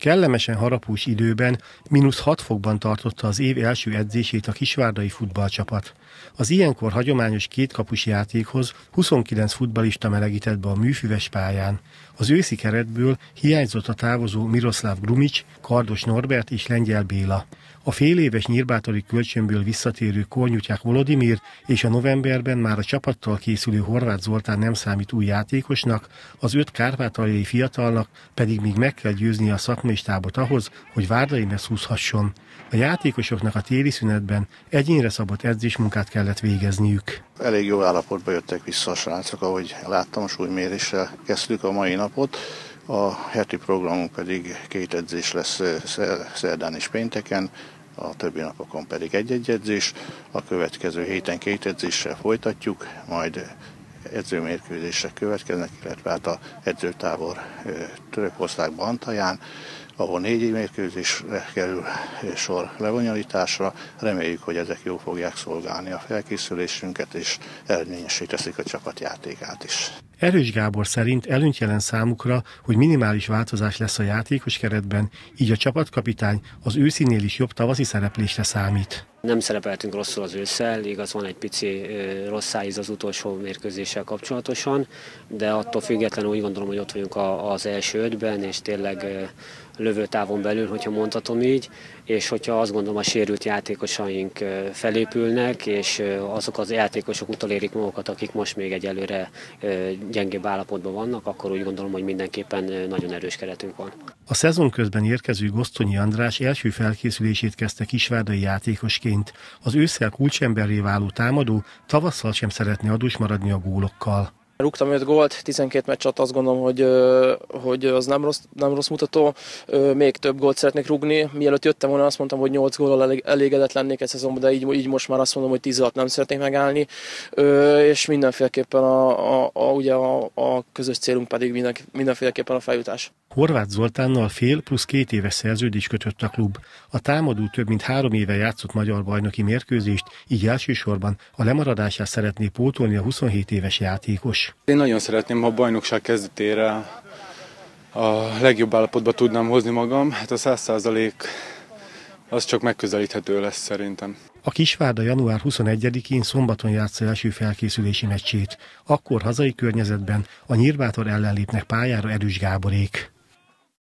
kellemesen harapós időben -6 fokban tartotta az év első edzését a kisvárdai futballcsapat. Az ilyenkor hagyományos kétkapus játékhoz 29 futballista melegített be a műfüves pályán. Az őszi keretből hiányzott a távozó Miroslav Grumics, Kardos Norbert és Lengyel Béla. A féléves nyírbátori kölcsönből visszatérő Kornyutyák Volodimir és a novemberben már a csapattal készülő Horváth Zoltán nem számít új játékosnak, az 5 kárpátaljai fiatalnak pedig még meg kell győzni a szakmai stábot ahhoz, hogy várdai messz húzhasson. A játékosoknak a téli szünetben egyénre szabott edzésmunkát kellett végezniük. Elég jó állapotba jöttek vissza a srácok, ahogy láttam, a súlyméréssel kezdtük a mai napot. A heti programunk pedig 2 edzés lesz szerdán és pénteken, a többi napokon pedig egy edzés. A következő héten 2 edzéssel folytatjuk, majd edzőmérkőzések következnek, illetve hát a edzőtábor Törökországban, Antalyán, ahol 4 mérkőzésre kerül sor lebonyolításra. Reméljük, hogy ezek jól fogják szolgálni a felkészülésünket, és eredményessé teszik a csapatjátékát is. Erős Gábor szerint előnyt jelent számukra, hogy minimális változás lesz a játékos keretben, így a csapatkapitány az őszinél is jobb tavaszi szereplésre számít. Nem szerepeltünk rosszul az ősszel, igaz, van egy pici rossz szájíz az utolsó mérkőzéssel kapcsolatosan, de attól függetlenül úgy gondolom, hogy ott vagyunk az első 5-ben, és tényleg lövőtávon belül, hogyha mondhatom így, és hogyha azt gondolom, a sérült játékosaink felépülnek, és azok az játékosok utolérik magukat, akik most még egyelőre gyengébb állapotban vannak, akkor úgy gondolom, hogy mindenképpen nagyon erős keretünk van. A szezon közben érkező Gosztonyi András első felkészülését kezdte kisvárdai játékosként. Az ősszel kulcsemberré váló támadó tavasszal sem szeretne adós maradni a gólokkal. Rúgtam 5 gólt, 12 meccs alatt, azt gondolom, hogy az nem rossz mutató. Még több gólt szeretnék rúgni. Mielőtt jöttem volna, azt mondtam, hogy 8 góllal elégedett lennék egy szezonban, de így most már azt mondom, hogy 10 alatt nem szeretnék megállni. És mindenféleképpen ugye a közös célunk pedig mindenféleképpen a feljutás. Horváth Zoltánnal fél plusz 2 éves szerződést kötött a klub. A támadó több mint 3 éve játszott magyar bajnoki mérkőzést, így elsősorban a lemaradását szeretné pótolni a 27 éves játékos. Én nagyon szeretném, ha a bajnokság kezdetére a legjobb állapotba tudnám hozni magam. Hát a 100% az csak megközelíthető lesz szerintem. A Kisvárda január 21-én szombaton játsza első felkészülési meccsét. Akkor hazai környezetben a Nyírbátor ellen lépnek pályára Erős Gáborék.